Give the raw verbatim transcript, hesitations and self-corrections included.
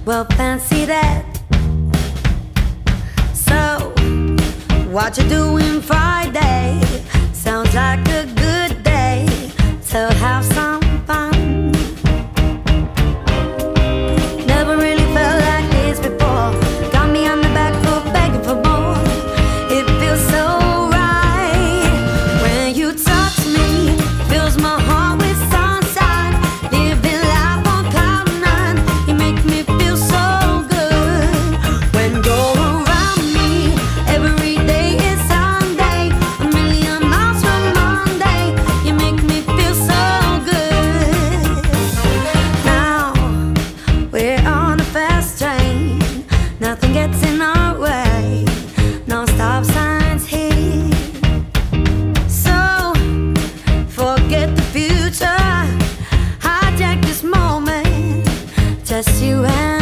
Well, fancy that. So, what you doing Friday? Sounds like a good day to have some fun. Never really felt like this before. Got me on the back foot begging for more. It feels so right when you touch me. Fills my heart with sunshine. Living life on cloud nine. You make me feel so good when you're around me. Every day is Sunday, a million miles from Monday. You make me feel so good. Now we're on a fast train. Nothing gets in our way. No stop signs here. So forget the future. Hijack this moment. Just you and